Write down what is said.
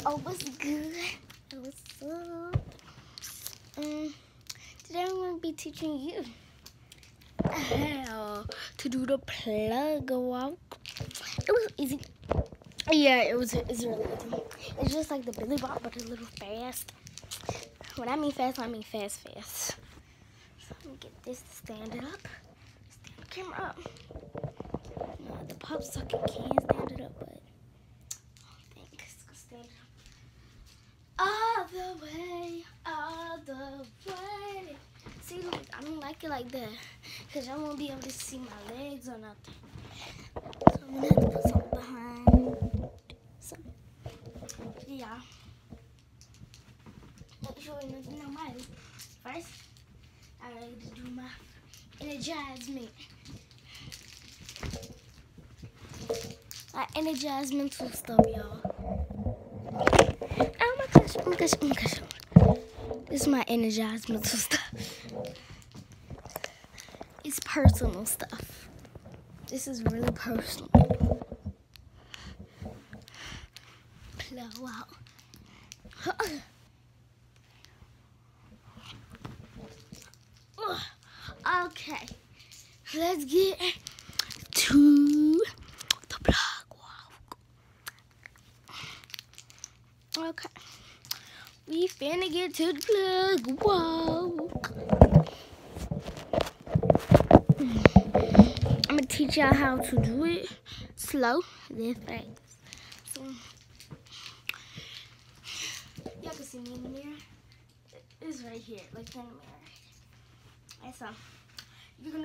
Oh, what's good? What's up? Today I'm going to be teaching you how to do the plug walk. It was easy. Yeah, it's really easy. It's just like the Billy Walk, but a little fast. When I mean fast, I mean fast. So let me get this to stand it up. Stand the camera up. No, the pop socket can stand it up, but I don't think it's going to stand it up. All the way, all the way. See, look, I don't like it like that, because I won't be able to see my legs or nothing. So I'm going to have to put something behind. So, yeah. Let me show you nothing on mine. First, I need to do my energizement. My energized mental stuff, y'all. Oh my gosh. This is my energized mental stuff. It's personal stuff. This is really personal. Blow out. Okay, let's get to the plug walk. Okay, we finna get to the plug walk. I'm gonna teach y'all how to do it slow, then fast. So, y'all can see me in the mirror. It's right here, like in the mirror. And so, you're gonna